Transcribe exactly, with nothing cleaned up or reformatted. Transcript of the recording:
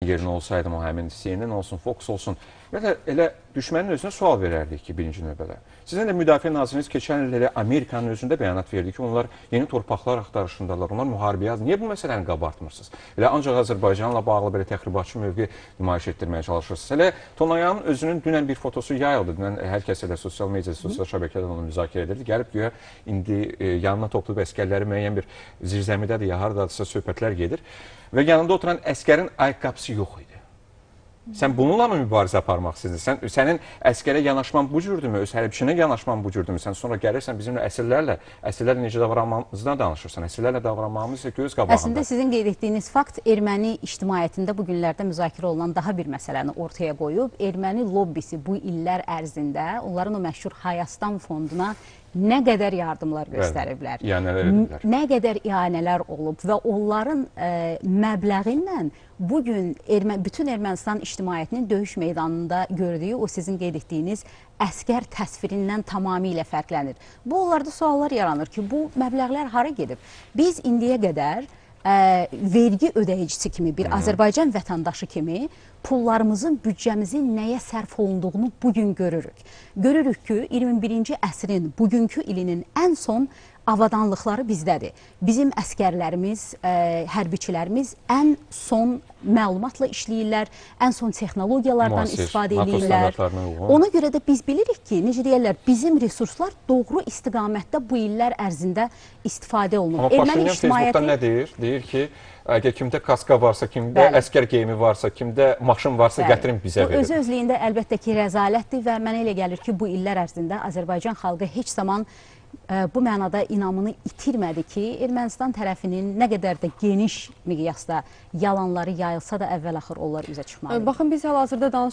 yerinə olsaydım o həmin C N N olsun, Fox olsun, elə, elə düşmənin özünə sual verərdik ki, birinci növbədə. Sizin də Müdafiə Naziriniz keçən il elə Amerikanın özündə bəyanat verdi ki, onlar yeni torpaqlar axtarışındalar, onlar müharibəyə hazır. Niyə bu məsələni qabartmırsınız? Elə ancaq Azərbaycanla bağlı belə təxribatçı mövqe nümayiş etdirməyə çalışırsınız. Elə Tonayanın özünün dünən bir fotosu yayıldı. Dünən hər kəs elə sosial mediada, sosial şəbəkədən onu müzakirə edirdi. Gəlib güya indi e, yanına toplayıb əskərləri müəyyən bir zirzəmidədir ya, haradadırsa söhbətlər gedir. Və yanında oturan əskərin ayaqqabısı yox idi. Sən bununla mı mübarizə aparmaq istəyirdin? Sən, sənin əskərə yanaşman bu cürdürmü? Öz hərbiçinə yanaşman bu cürdürmü? Sən sonra gəlirsən bizimlə əsirlərlə, əsirlərlə necə davranmamızdan danışırsan. Əsirlərlə davranmamız isə göz qabağında. Əslində sizin qeyd etdiyiniz fakt erməni ictimaiyyətində bu günlərdə müzakirə olunan daha bir məsələni ortaya qoyub. Erməni lobbisi bu illər ərzində onların o məşhur Hayastan fonduna nə qədər yardımlar göstəriblər, İyanələr ediblər. Nə qədər iyanələr olub və onların e, məbləği ilə bugün Ermə bütün Ermənistan ictimaiyyətinin döyüş meydanında gördüyü o sizin qeyd etdiyiniz əskər təsvirindən tamamilə fərqlənir. Bu onlarda suallar yaranır ki, bu məbləğlər hara gedib? Biz indiyə qədər ə, vergi ödəyicisi kimi, bir Hı -hı. Azərbaycan vətəndaşı kimi pullarımızın, büdcəmizin nəyə sərf olunduğunu bugün görürük. Görürük ki, iyirmi birinci əsrin bugünkü ilinin ən son avadanlıqları bizdədir. Bizim əskərlərimiz, ə, hərbiçilərimiz ən son məlumatla işləyirlər, ən son texnologiyalardan Müasir, istifadə NATO edirlər. Ona görə də biz bilirik ki, necə deyərlər, bizim resurslar doğru istiqamətdə bu illər ərzində istifadə olunur. Amma Paşinyan Facebookda nə deyir? Deyir ki, əgər kimdə kaska varsa, kimdə Bəli. əskər geyimi varsa, kimdə maşın varsa, Bəli. gətirin bizə verin. Bu özü özlüyündə əlbəttə ki, rəzalətdir və mənə elə gəlir ki, bu illər ərzində Azərbaycan xalqı heç zaman ə, bu mənada inamını itirmədi ki, Ermənistan tərəfinin nə qədər də geniş miqyasda yalanları yayılsa da əvvəl-axır onlar üzə çıxmalıdır. Baxın, biz hal-hazırda danışırıq.